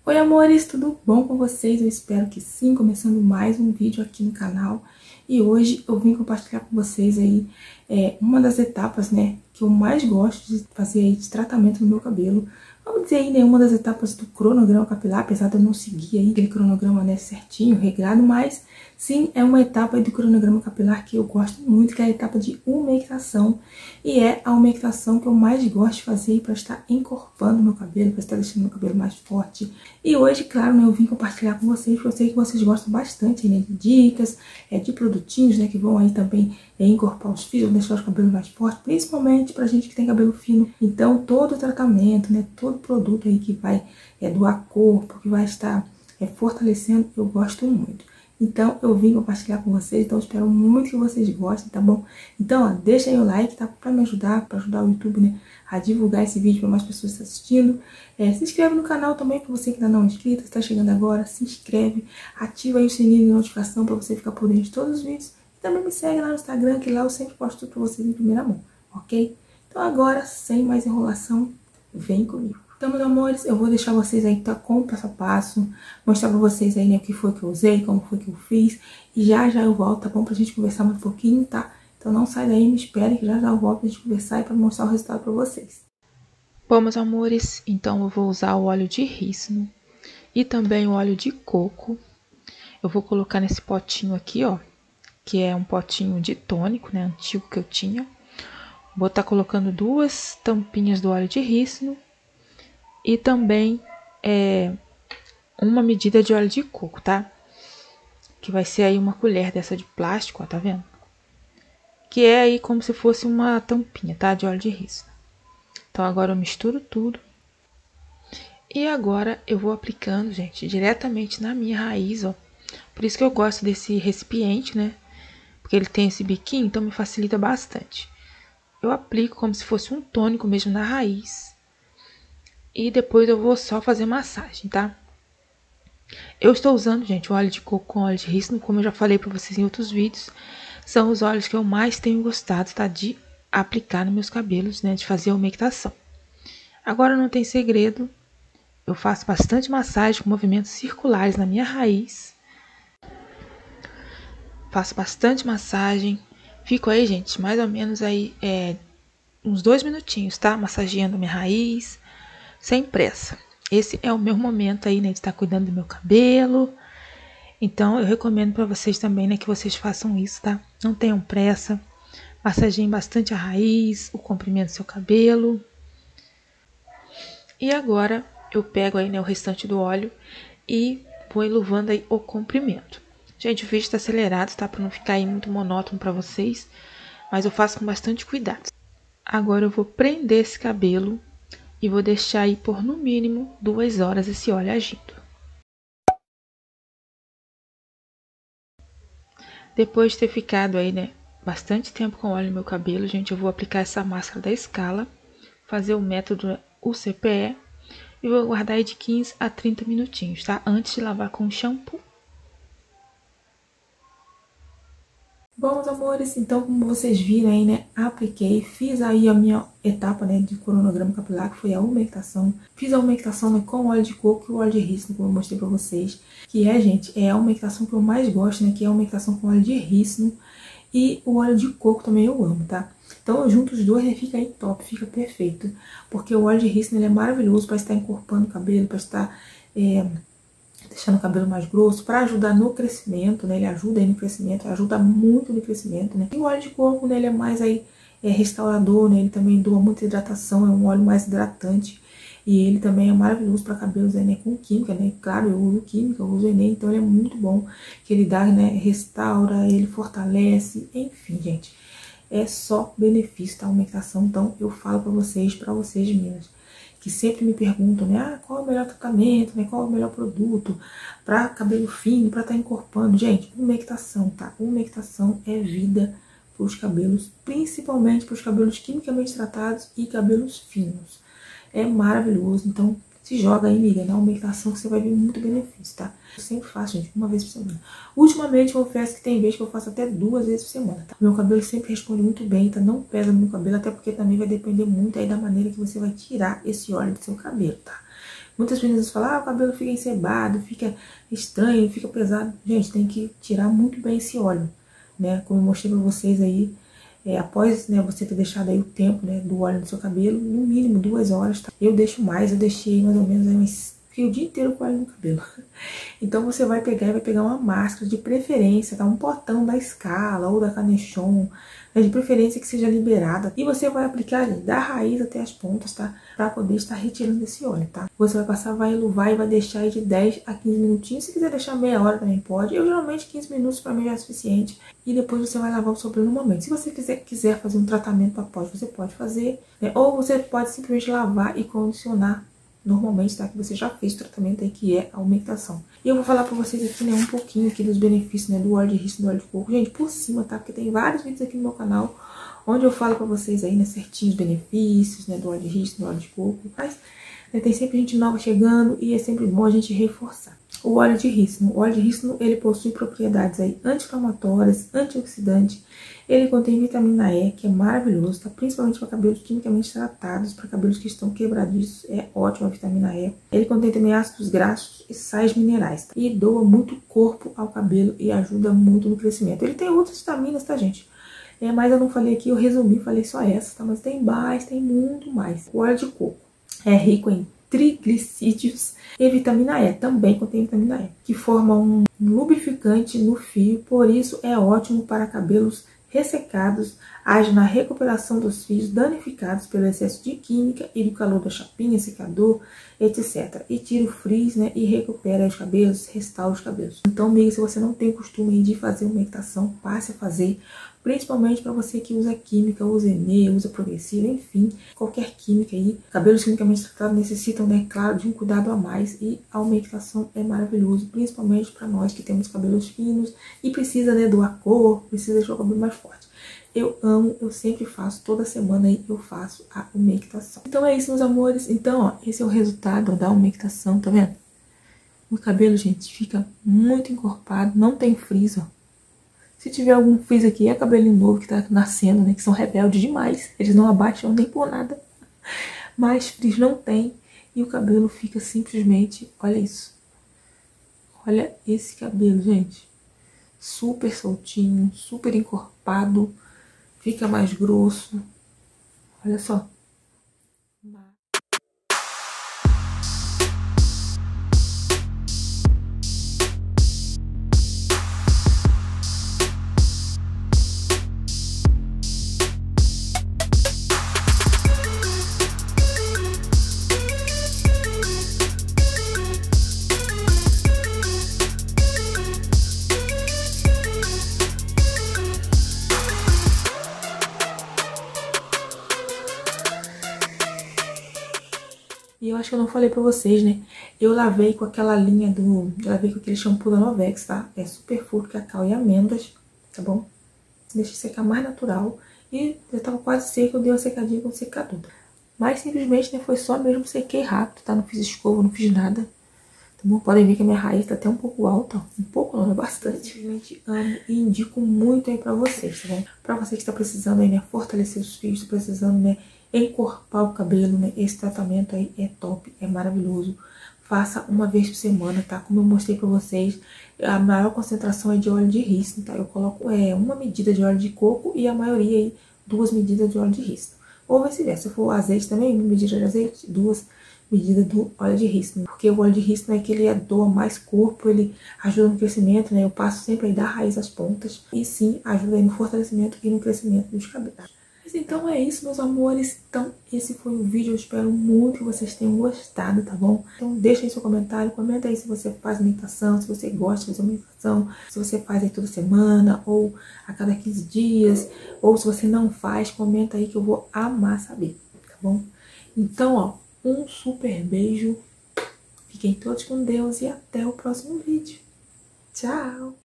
Oi amores, tudo bom com vocês? Eu espero que sim, começando mais um vídeo aqui no canal. E hoje eu vim compartilhar com vocês aí uma das etapas, né, que eu mais gosto de fazer aí de tratamento no meu cabelo. Vamos dizer aí, né, uma das etapas do cronograma capilar, apesar de eu não seguir aí aquele cronograma, né, certinho, regrado, mas sim, é uma etapa aí do cronograma capilar que eu gosto muito, que é a etapa de umectação. E é a umectação que eu mais gosto de fazer para estar encorpando meu cabelo, para estar deixando meu cabelo mais forte. E hoje, claro, né, eu vim compartilhar com vocês, porque eu sei que vocês gostam bastante, né, de dicas, de produtinhos, né, que vão aí também encorpar os fios, deixar os cabelos mais fortes, principalmente pra gente que tem cabelo fino. Então, todo o tratamento, né, todo produto aí que vai doar corpo, que vai estar fortalecendo, eu gosto muito. Então, eu vim compartilhar com vocês, então espero muito que vocês gostem, tá bom? Então, ó, deixa aí o like, tá? Pra me ajudar, pra ajudar o YouTube, né, a divulgar esse vídeo para mais pessoas assistindo. Se inscreve no canal também, para você que ainda não é inscrito, está chegando agora, se inscreve, ativa aí o sininho de notificação para você ficar por dentro de todos os vídeos. E também me segue lá no Instagram, que lá eu sempre posto tudo para vocês em primeira mão, ok? Então agora, sem mais enrolação, vem comigo. Então, meus amores, eu vou deixar vocês aí com o passo a passo, mostrar pra vocês aí, né, o que foi que eu usei, como foi que eu fiz, e já eu volto, tá bom? Pra gente conversar mais um pouquinho, tá? Então não sai daí, me espere que já eu volto pra gente conversar e pra mostrar o resultado pra vocês. Bom, meus amores, então eu vou usar o óleo de rícino e também o óleo de coco. Eu vou colocar nesse potinho aqui, ó, que é um potinho de tônico, né, antigo que eu tinha. Vou estar colocando 2 tampinhas do óleo de rícino e também uma medida de óleo de coco, tá? Que vai ser aí uma colher dessa de plástico, ó, tá vendo? Que é aí como se fosse uma tampinha, tá? De óleo de rícino. Então agora eu misturo tudo. E agora eu vou aplicando, gente, diretamente na minha raiz, ó. Por isso que eu gosto desse recipiente, né? Porque ele tem esse biquinho, então me facilita bastante. Eu aplico como se fosse um tônico mesmo na raiz. E depois eu vou só fazer massagem, tá? Eu estou usando, gente, o óleo de coco com óleo de rícino, como eu já falei pra vocês em outros vídeos. São os óleos que eu mais tenho gostado, tá? De aplicar nos meus cabelos, né? De fazer a umectação. Agora não tem segredo. Eu faço bastante massagem com movimentos circulares na minha raiz. Faço bastante massagem. Fico aí, gente, mais ou menos aí uns 2 minutinhos, tá? Massageando a minha raiz, sem pressa. Esse é o meu momento aí, né, de estar cuidando do meu cabelo. Então, eu recomendo para vocês também, né, que vocês façam isso, tá? Não tenham pressa. Massageiem bastante a raiz, o comprimento do seu cabelo. E agora, eu pego aí, né, o restante do óleo e vou enluvando aí o comprimento. Gente, o vídeo tá acelerado, tá? Pra não ficar aí muito monótono pra vocês. Mas eu faço com bastante cuidado. Agora eu vou prender esse cabelo e vou deixar aí por no mínimo 2 horas esse óleo agindo. Depois de ter ficado aí, né, bastante tempo com óleo no meu cabelo, gente, eu vou aplicar essa máscara da Scala, fazer o método UCPE e vou guardar aí de 15 a 30 minutinhos, tá? Antes de lavar com shampoo. Bom, meus amores, então como vocês viram aí, né, apliquei, fiz aí a minha etapa, né, de cronograma capilar, que foi a umectação. Fiz a umectação, né, com óleo de coco e o óleo de rícino, como eu mostrei pra vocês. Que gente, é a umectação que eu mais gosto, né, que é a umectação com óleo de rícino. E o óleo de coco também eu amo, tá? Então eu junto os dois, né, fica aí top, fica perfeito. Porque o óleo de rícino, ele é maravilhoso para estar encorpando o cabelo, para estar deixando o cabelo mais grosso, para ajudar no crescimento, né? Ele ajuda aí no crescimento, ajuda muito no crescimento, né? E o óleo de coco, né, ele é mais aí restaurador, né? Ele também doa muita hidratação, é um óleo mais hidratante. E ele também é maravilhoso para cabelos, né, com química, né? Claro, eu uso química, eu uso Enem, então ele é muito bom. Que ele dá, né, restaura, ele fortalece, enfim, gente. É só benefício da umectação, então eu falo para vocês meninas, que sempre me perguntam, né, qual é o melhor tratamento, né, qual é o melhor produto para cabelo fino, para estar encorpando. Gente, umectação, tá? Umectação é vida para os cabelos, principalmente para os cabelos quimicamente tratados e cabelos finos. É maravilhoso, então se joga aí, amiga, na umectação que você vai ver muito benefício, tá? Eu sempre faço, gente, uma vez por semana. Ultimamente, eu confesso que tem vezes que eu faço até 2 vezes por semana, tá? Meu cabelo sempre responde muito bem, tá? Não pesa no meu cabelo, até porque também vai depender muito aí da maneira que você vai tirar esse óleo do seu cabelo, tá? Muitas meninas falam, ah, o cabelo fica encebado, fica estranho, fica pesado. Gente, tem que tirar muito bem esse óleo, né? Como eu mostrei pra vocês aí, após, né, você ter deixado aí o tempo, né, do óleo no seu cabelo, no mínimo 2 horas, tá? Eu deixo mais, eu deixei mais ou menos aí fiquei o dia inteiro com óleo no cabelo. Então você vai pegar uma máscara, de preferência, tá? Um potão da Scala ou da Canechon, de preferência que seja liberada. E você vai aplicar da raiz até as pontas, tá? Pra poder estar retirando esse óleo, tá? Você vai passar, vai enluvar e vai deixar aí de 10 a 15 minutinhos. Se quiser deixar meia hora também pode. Eu geralmente 15 minutos pra mim já é suficiente. E depois você vai lavar o seu cabelo no momento. Se você quiser fazer um tratamento após, você pode fazer, né? Ou você pode simplesmente lavar e condicionar normalmente, tá? Que você já fez o tratamento aí, que é a umectação. E eu vou falar pra vocês aqui, né, um pouquinho aqui dos benefícios, né, do óleo de rícino, do óleo de coco. Gente, por cima, tá? Porque tem vários vídeos aqui no meu canal, onde eu falo pra vocês aí, né, certinho os benefícios, né, do óleo de rícino, do óleo de coco. Mas, né, tem sempre gente nova chegando e é sempre bom a gente reforçar. O óleo de rícino, ele possui propriedades aí anti-inflamatórias, antioxidantes. Ele contém vitamina E, que é maravilhoso, tá? Principalmente para cabelos quimicamente tratados, para cabelos que estão quebradiços, é ótimo a vitamina E. Ele contém também ácidos graxos e sais minerais, tá? E doa muito corpo ao cabelo e ajuda muito no crescimento. Ele tem outras vitaminas, tá, gente? Mas eu não falei aqui, eu resumi, falei só essa, tá? Mas tem mais, tem muito mais. O óleo de coco é rico em triglicídios e vitamina E, também contém vitamina E, que forma um lubrificante no fio, por isso é ótimo para cabelos ressecados, age na recuperação dos fios danificados pelo excesso de química e do calor da chapinha, secador, etc. E tira o frizz, né, e recupera os cabelos, restaura os cabelos. Então, amiga, se você não tem o costume de fazer umectação, passe a fazer, principalmente para você que usa química, usa Enê, usa progressiva, enfim, qualquer química aí. Cabelos quimicamente tratados necessitam, né, claro, de um cuidado a mais, e a umectação é maravilhoso, principalmente para nós que temos cabelos finos e precisa, né, doar cor, precisa deixar o cabelo mais forte. Eu amo, eu sempre faço, toda semana aí eu faço a umectação. Então é isso, meus amores. Então, ó, esse é o resultado da umectação, tá vendo? O cabelo, gente, fica muito encorpado, não tem frizz, ó. Se tiver algum frizz aqui, é cabelinho novo que tá nascendo, né? Que são rebeldes demais. Eles não abaixam nem por nada. Mas frizz não tem. E o cabelo fica simplesmente... Olha isso. Olha esse cabelo, gente. Super soltinho, super encorpado. Fica mais grosso. Olha só. E eu acho que eu não falei pra vocês, né? Eu lavei com aquela linha do... Eu lavei com aquele shampoo da Novex, tá? É Superfood, cacau e amêndoas, tá bom? Deixei secar mais natural. E já tava quase seco, eu dei uma secadinha com o secador. Mas simplesmente, né, foi só mesmo, sequei rápido, tá? Não fiz escova, não fiz nada. Tá bom? Podem ver que a minha raiz tá até um pouco alta, ó. Um pouco não, é bastante. Simplesmente amo e indico muito aí pra vocês, tá bom? Pra você que tá precisando aí, né, fortalecer os fios, tá precisando, né, encorpar o cabelo, né? Esse tratamento aí é top, é maravilhoso. Faça uma vez por semana, tá? Como eu mostrei pra vocês, a maior concentração é de óleo de rícino, tá? Eu coloco uma medida de óleo de coco e a maioria aí 2 medidas de óleo de rícino. Ou vice-versa, se for azeite também, 1 medida de azeite, 2 medidas do óleo de rícino. Porque o óleo de rícino é que ele doa mais corpo, ele ajuda no crescimento, né? Eu passo sempre aí da raiz às pontas e sim, ajuda aí no fortalecimento e no crescimento dos cabelos. Mas então é isso, meus amores. Então esse foi o vídeo, eu espero muito que vocês tenham gostado, tá bom? Então deixa aí seu comentário, comenta aí se você faz meditação, se você gosta de fazer meditação, se você faz aí toda semana, ou a cada 15 dias, ou se você não faz, comenta aí que eu vou amar saber, tá bom? Então, ó, um super beijo, fiquem todos com Deus e até o próximo vídeo. Tchau!